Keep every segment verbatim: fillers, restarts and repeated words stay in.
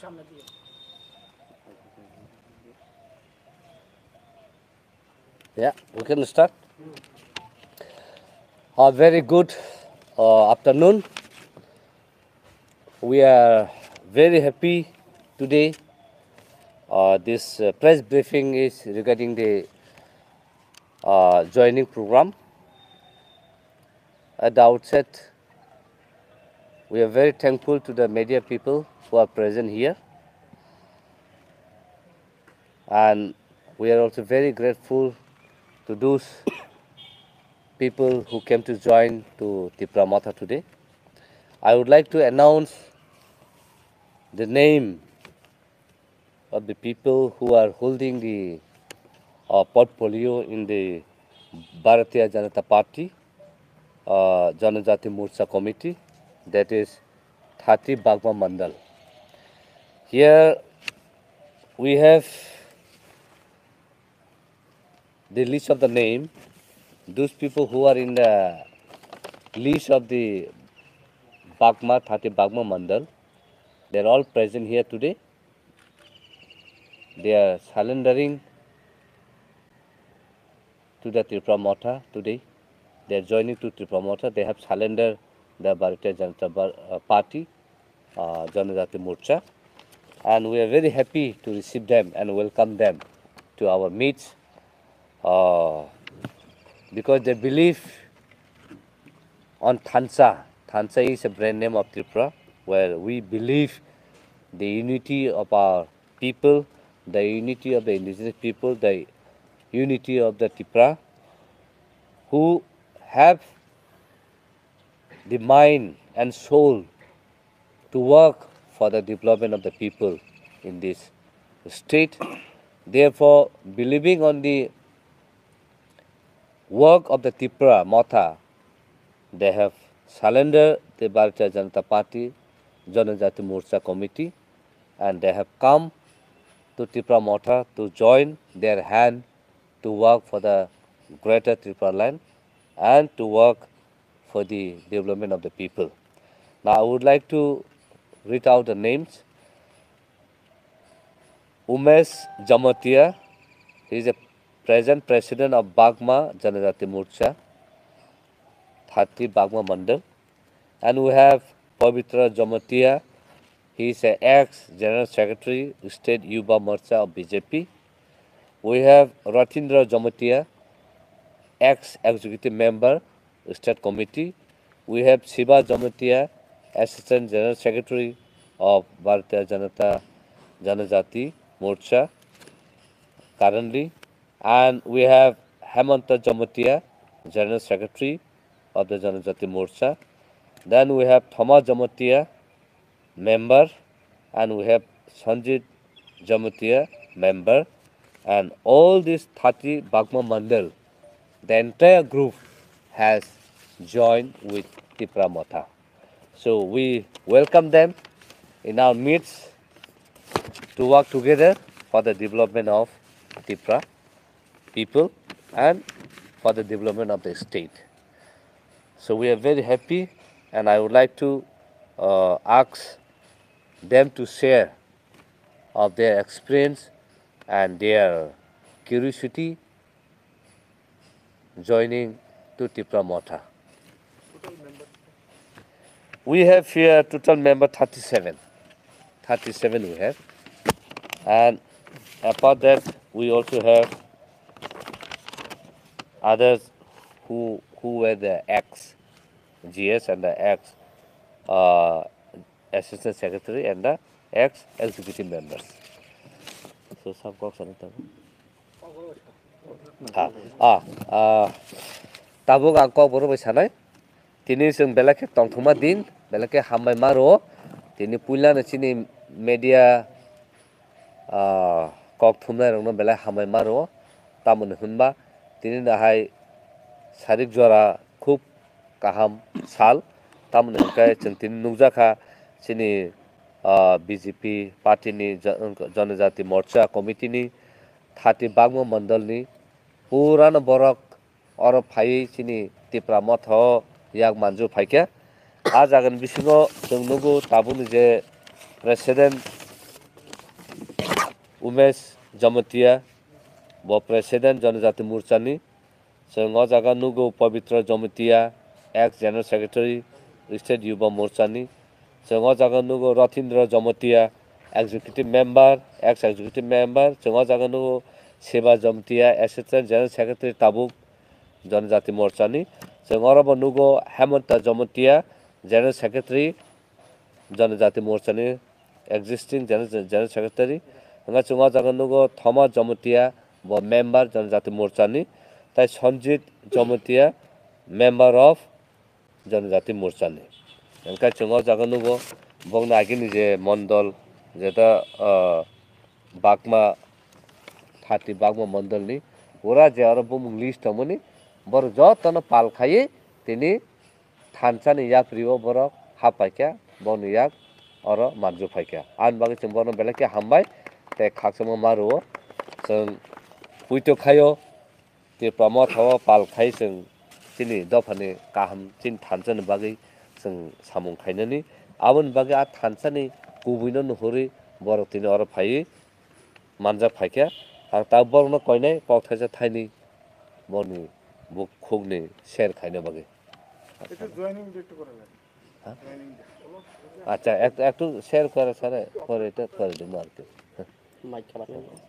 Yeah, we can start. A very good uh, afternoon. We are very happy today. Uh, this uh, press briefing is regarding the uh, joining program. At the outset, we are very thankful to the media people who are present here, and we are also very grateful to those people who came to join to Tipra Matha today. I would like to announce the name of the people who are holding the uh, portfolio in the Bharatiya Janata Party uh, Janajati Morcha Committee, that is Thati Bagma Mandal. Here we have the list of the name. Those people who are in the list of the Bagma, Thati Bagma Mandal, they are all present here today. They are surrendering to the Tripura Matha today. They are joining to Tripura Matha. They have surrendered the Bharatiya Janata Party, uh, Janajati Morcha, and we are very happy to receive them and welcome them to our meets uh, because they believe on Thansa. Thansa is a brand name of Tripura, where we believe the unity of our people, the unity of the indigenous people, the unity of the Tripura, who have the mind and soul to work for the development of the people in this state. Therefore, believing on the work of the Tripura Matha, they have surrendered the Bharatiya Janata Party Janajati Morcha Committee, and they have come to Tripura Matha to join their hand to work for the greater Tripura land and to work for the development of the people. Now I would like to read out the names. Umesh Jamatia, he is a present president of Bagma Janajati Morcha, Thati Bagma Mandal. And we have Pavitra Jamatia, he is an ex-General Secretary, State Yuba Morcha of B J P. We have Ratindra Jamatia, ex-executive member, State Committee. We have Shiva Jamatia, Assistant General Secretary of Bharatiya Janata Janajati Morcha currently. And we have Hemanta Jamatia, General Secretary of the Janajati Morcha. Then we have Thoma Jamatia, member, and we have Sanjit Jamatia, member, and all these thirty Bagma Mandal, the entire group has joined with Tripura Matha. So we welcome them in our midst to work together for the development of Tripura people and for the development of the state. So we are very happy, and I would like to uh, ask them to share of their experience and their curiosity joining to Tripura Matha. We have here total member thirty-seven. thirty-seven we have. And apart that, we also have others who who were the ex-G S and the ex uh, Assistant Secretary and the ex-executive members. So some folks are ah ah ah tabuk angkok boro bai sanai tini जों बेलाके तंथुमा दिन बेलाके हामबाय मारो tini puilano chini media kok thumnai rokno belai हामबाय मारो tamoni hunba tini dahai sarik jora khub kaham sal tamoni hingkai जों tini nukjakha chini B J P party ni Janajati Morcha committee ni Thati Bagma Mandal ni purano borok oro phai chini Tripura Matha yak manju phaikya a jagan bisingo जों nugo tabuni je president Umesh Jamatia bo president Janajati Morchani sing o jaga nugo Pavitra Jamatia ex general secretary state Yuba Morchani sing o jaga nugo Rathindra Jamatia executive member ex executive member sing o jaga nugo Seva Jamatia assistant general secretary Tabuk Janajati Morchani sing o rabo nugo Hemanta Jamatia general secretary Janajati Morchani existing general general secretary nga chunga jaga nugo Thoma Jamatia bo member Janajati Morchani tai Sanjit Jamatia member of Janajati Morchani engka chunga jaga nugo bongna agini je mondol jeta Bagma thati Bagma mondol ni ora je aro bumung list amoni bor jotano pal khaye tini thanchani yak riwo borok hapaikya bonu yak oro marju phaikya an bagi chung bono belake hambai te khaksamo maruo sing puito khayo te promo thawa pal khai sing tini dofani kaham chin thanchani bagi sing samung khainani abon bagi a thanchani kubuino nuhuri borok tini oro phai manja phaikya ang ta borno koinai pok thaisa thaini boni buk khugni share khaina bagi এটা joining date করে লাগে joining date আচ্ছা একটু একটু share করে sir করে এটা করে দিন আর কি মাইক খাবার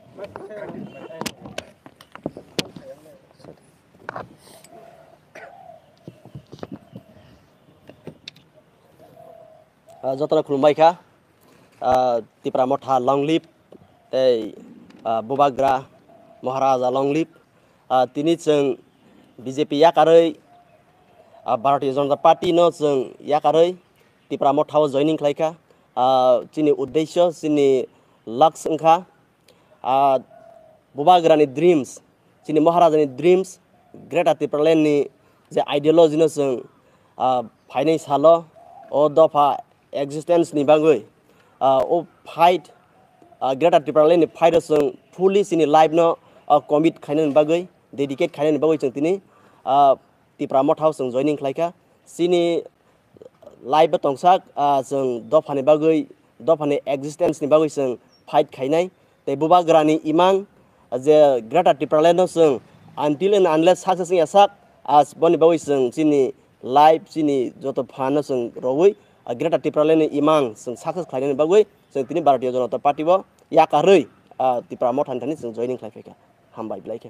যতনা খুলুমবাইখা তিপ্রা মঠা লংলিপ এই বুবাগ্রা মহারাজা লংলিপ তিনি जों BJP याकारै Bharatiya Janata party no जों याकारै तिप्रा मठाव जॉइनिंग खालायखा चिनि उद्देश्य चिनि लक्ष्य ओंखा बुबाग्रानि ड्रीम्स चिनि महाराजानि ड्रीम्स ग्रेटर तिप्रालेण्डनि जे आइडियोलॉजी no जों फाइनाय सालो ओ दफा एक्जिस्टेंस नि बागै ओ फाइट ग्रेटर तिप्रालेण्डनि फाइट जों फुली चिनि लाइफ no कमिट खायनायनि बागै डेडिकेट खायनायनि बागै जों दिनै तिप्रा मठाव जों जॉइनिंग खालायखा चिनि लाइफ तंसाक जों दफानि बागै दफानि एक्जिस्टेंस नि बागै जों फाइट खायनाय ते बुबाग्रानि इमां जे ग्रेटर तिप्रालेण्ड जों आनटिल एन्ड आनलेस सक्सेस यासाक आज बनि बागै जों चिनि लाइफ चिनि जत फानो जों रवै ग्रेटर तिप्रालेण्डनि इमां जों सक्सेस खायनायनि बागै जों दिनै भारतीय जनता पार्टी बो याकारै तिप्रा मठानि थानि जों जॉइनिंग खालायफैखा हामबाय बिलायखा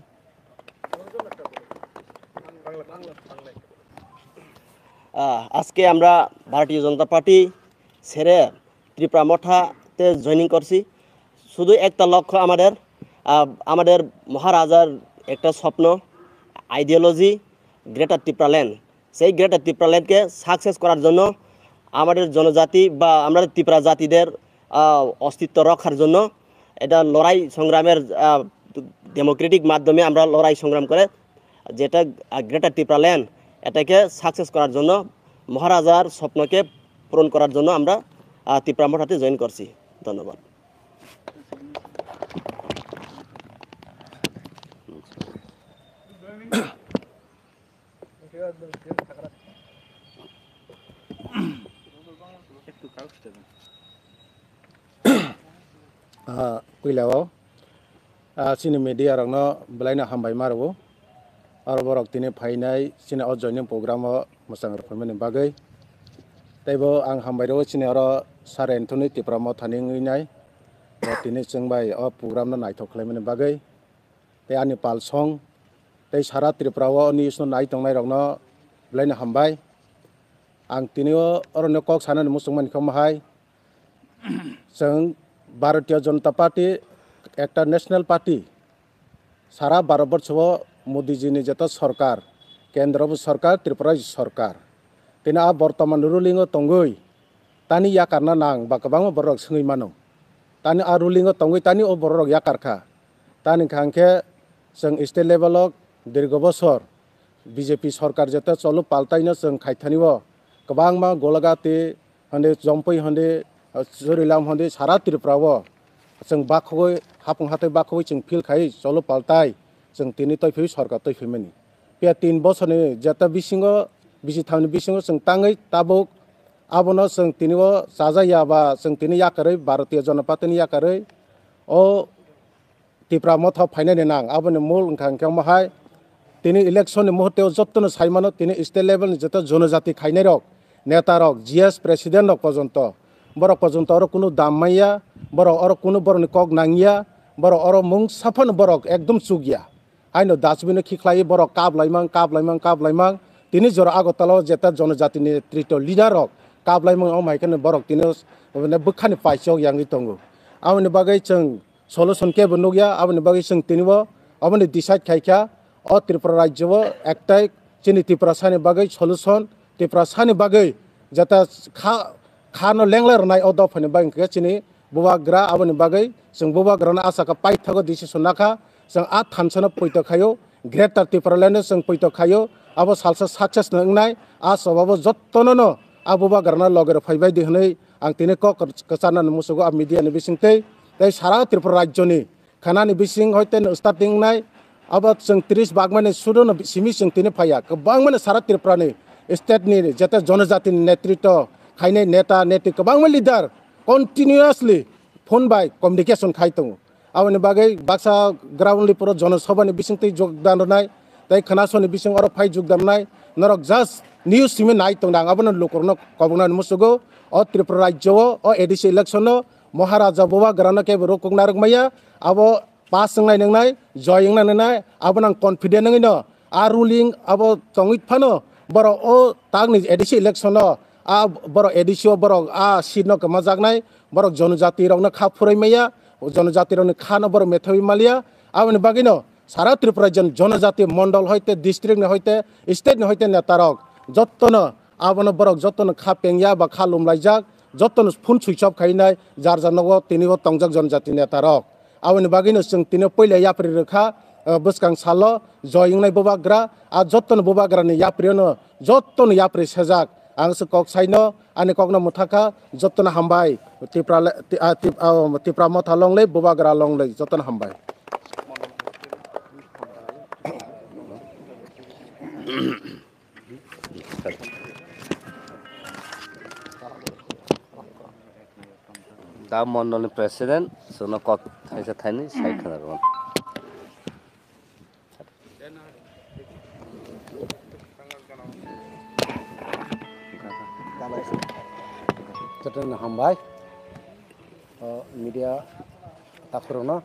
আজকে আমরা ভারতীয় জনতা পার্টি ছেড়ে ত্রিপুরা মঠাতে জয়েনিং করছি শুধু একটা লক্ষ্য আমাদের আমাদের মহারাজার একটা স্বপ্ন আইডিওলজি গ্রেটার ত্রিপুরাল্যান্ড সেই গ্রেটার ত্রিপুরাল্যান্ডকে সাকসেস করার জন্য আমাদের জনজাতি বা আমাদের ত্রিপুরা জাতিদের অস্তিত্ব রক্ষার জন্য এটা লড়াই সংগ্রামের ডেমোক্রেটিক মাধ্যমে আমরা লড়াই সংগ্রাম করে যেটা গ্রেটার ত্রিপুরাল্যান্ড এটাকে সাকসেস করার জন্য মহারাজার স্বপ্নকে পূরণ করার জন্য আমরা ত্রিপুরা মঠাতে জয়েন করছি ধন্যবাদ पहिलाव सिनि मिडिया रंनो बलायना हामबाय मारबो आरो बरक दिनै फायनाय सिनि अ जॉइनिंग प्रोग्राम मोजां रोखोमनि बागै तैबो आं हामबाय रो सिनि आरो सार एन्टनी तिप्रा मठानि ngैनाय दिनै जोंबाय अ प्रोग्राम ना नायथक खालामनि बागै ते आनि पालसं तै सारा त्रिपुराव निस नाय तंनाय रंनो बलायना हामबाय आं दिनै अरनो कक साननि मुसुमान खमाहाय जों भारतीय जनता पार्टी একটা ন্যাশনাল पार्टी सारा भारतवर्षव मोदी जी ने जत सरकार केंद्र सरकार त्रिपुरा सरकार तेना बर्तमान रुलिंग तंगै तानी या कारना नां बा गोबां बरक सोङै मानो तानी आ रुलिंग तंगै तानी ओ बरक या कारखा तानी खांखे जों स्टेट लेभेलाव दीर्घ बছर बीजेपी सरकार जत चलो पालतायनो जों खायथानिव गोबां मा गलागाति हन्दै जम्पै हन्दै जुरिलाम हन्दै सारा त्रिपुराव जों बाखौै हाफुं हाथै बाखौै जों फिल खाय चलो पालताय जों तिनि तयफै सरकार तयफैमनि बे तीन बছरनि जता बिसिङो बिसि थावनि बिसिङो जों ताङै ताबुक आबनो जों तिनिव जाजायाबा जों तिनि याकारै भारतीय जनता पार्टीनि याकारै ओ ত্রিপুরা মথা ফাইনানি নাং আবনি মূল ওখান মাহাই তিনি ইলেকশন মুহূর্তেও যত্ন সাইমানো তিনি স্টেট লেভেল যত জনজাতি খাইনাই রক নেতা রক জিএস প্রেসিডেন্ট রক পর্যন্ত বড় পর্যন্ত আর কোনো দাম মাইয়া বড় আর কোনো বড় কক নাঙ্গিয়া বড় আর মুং সাফান বড় একদম চুগিয়া আইনো ডাস্টবিনে খিখলাই বড় কাপ লাইমাং কাপ লাইমাং কাপ লাইমাং তিনি জোর আগরতলা যেটা জনজাতি নেতৃত্ব লিডার রক কাপ লাইমাং ও মাইখানে বড় তিনি মানে বখানি পাইসক ইয়াঙ্গি দङ आबनि बागै जों सलुशन के बनुगिया आबनि बागै जों तिनिबो आबनि डिसाइड खायखा अ त्रिपुरा राज्यव एकटाइ चिनि त्रिपुरा सानि बागै सलुशन त्रिपुरा सानि बागै जता खा खानो लेंलार नाय अ दफनि बागै के चिनि बुवाग्रा आबनि बागै जों बुवाग्राना आसाका पाइथागो डिसिसन नाखा जों आ थानसना पयतो खायो ग्रेटर त्रिपुरा लेनो जों पयतो खायो आबो सालसा सक्सेस नंनाय आ सबाबो जत्तननो आ बुवाग्राना लगेर फैबाय दिहनै आं तिने क कचाना मुसुगो आ मीडिया नि बिसिंगते तै सारा त्रिपुरा राज्यनि खानानि बिसिं हयते स्टार्टिं नाय अब जों त्रिस बाग माने सुदन सिमि जों तिने फाया गोबां माने सारा त्रिपुरानि स्टेटनि जते जनजातिनि नेतृत्व खायनाय नेता नेति गोबां माने लिडार कन्टिन्युअसलि फोन बाय कम्युनिकेशन खायतं आबनि बागै बाक्सा ग्राउन्डलि पुरो जनसभानि बिसिंते योगदान होनाय तै खोनासनि बिसिं अर फाइ योगदान नाय नरक जास्ट निउज सिमि नाय तं आबनो लोकरनो कबनानि मुसुगो अ त्रिपुरा राज्य अ एडिसि इलेक्शन महाराजा बुवा ग्राना के रोकक नारगमाया अब पास नाय नंनाय जयिं नाय अब नां कॉन्फिडेंट नंगैनो आ रुलिंग अब तंगित फानो बर अ तागनि एडिसि इलेक्शन आ बर एडिसि बर आ सिनो कमा जागनाय बर जनजाति रंनो खा फुरायमाया जनजाति रंनो खानो बर मेथावि मालिया आबनि बागिनो सारा त्रिपुरा जन जनजाति मंडल हयते डिस्ट्रिक्ट ने हयते स्टेट ने हयते नेतारक जत्तनो आबनो बरक जत्तनो खा पेंगिया बा खा लुमलायजाक जत्तनो फुन सुइचअप खायनाय जार जानगो तिनिबो तंजाक जनजाति नेतारक आबनि बागिनो जों तिनो पहिले याप्रि रोखा बसकां सालो जयिंनाय बोबाग्रा आ जत्तनो बोबाग्रानि याप्रिनो जत्तनो याप्रि सेजाक आंसो कक साइनो आनि ककनो मुथाखा जत्तनो हामबाय त्रिपुरा त्रिपुरा मथा लंलै बोबाग्रा लंलै जत्तनो हामबाय दा मण्डलनि प्रेसिडेन्ट सोनो कत थाइसा थाइनि साइखना रन जतन हामबाय मीडिया ताखुरनो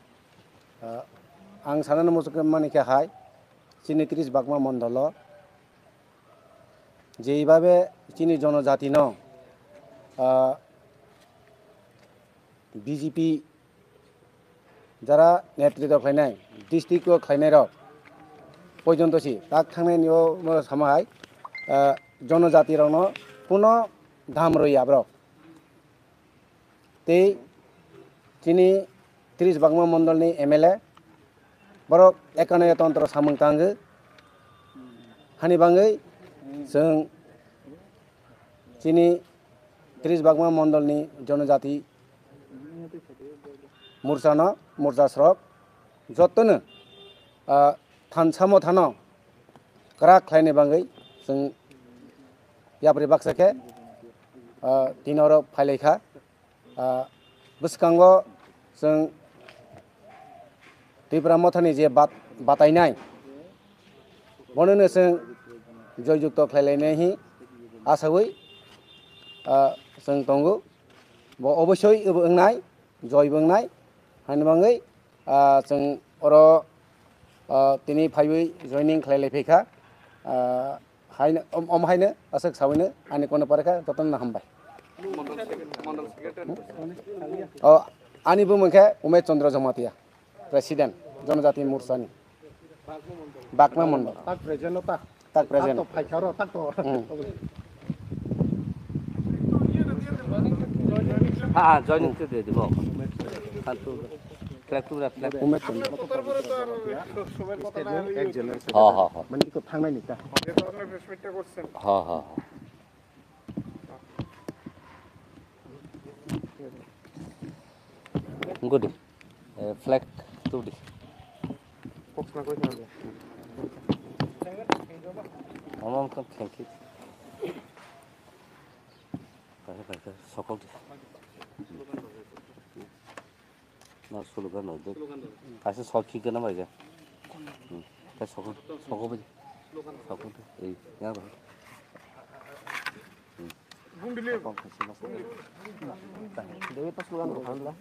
आं सानानो मुसुके मानिके हाय चिनि त्रिस बागमा मण्डल जेइबाबे चिनि जनजातिनो बीजेपी जरा नेतृत्व खायनाय डिस्ट्रिक्ट को खायनाय रक पर्यन्तसि ताक थांनायनियो समाय जनजाति रंनो पुनो धाम रयाब रक ते चिनि त्रिस बागमा मण्डलनि एमएलए बरक एकानय तंत्र सामंग तांगो हानि बाङै जों चिनि त्रिस बागमा मण्डलनि जनजाति मुर्सानो मुर्सा स्रक जत्तनो थानसामो थानो क्राक खायनाय बाङै जों याब्रि बाक्साके तिनर फाइलायखा बसकांगो जों त्रिपुरा मथानि जे बात बातायनाय बनोनो जों जययुक्त खायलायनाय हि आसावै जों दंगो ब अबश्य ओंनाय जय बोंनाय हानि बाङै जों अर तिनि फाइबै जयनिं खायलायफैखा हायनो अमहायनो असक सावैनो आनि कोन पारखा जतन हामबाय अ आनिबो मोनखे उमेश चंद्र जमातिया प्रेसिडेंट जनजाति मोर्चानि बागमा मण्डल ताक प्रेजेन्ट ता ताक प्रेजेन्ट तो फाइखारो ताक तो हां जॉइनिंग तो दे दिबो फालतू flag to flag Umesh Chandra एक जनरेशन हां हां हां माने को थांनाय निता हां हां good flag to the box में कोई नहीं हम हम का थैंक यू सकल ना स्लोगान हो दे ऐसे सौखी के ना भाई क्या क्या सौखो सौखो बजे सौखो तो ये क्या भाई Bundile Dewi pas luang bukan lah.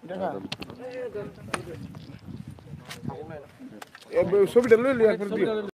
ছবিটা লই লিয়া